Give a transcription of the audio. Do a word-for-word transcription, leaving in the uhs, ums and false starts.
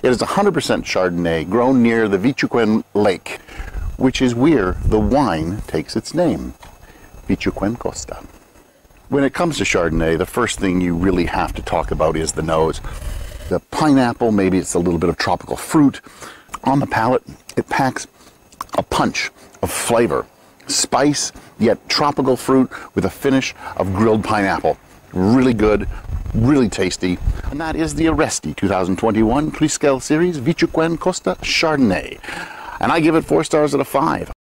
It is one hundred percent Chardonnay grown near the Vichuquen lake, which is where the wine takes its name, Vichuquen Costa. When it comes to Chardonnay, the first thing you really have to talk about is the nose. The pineapple, maybe it's a little bit of tropical fruit. On the palate, it packs a punch of flavor, spice, yet tropical fruit with a finish of grilled pineapple. Really good, really tasty. And that is the Aresti two thousand twenty-one Trisquel Series Vichuquen Costa Chardonnay. And I give it four stars out of five.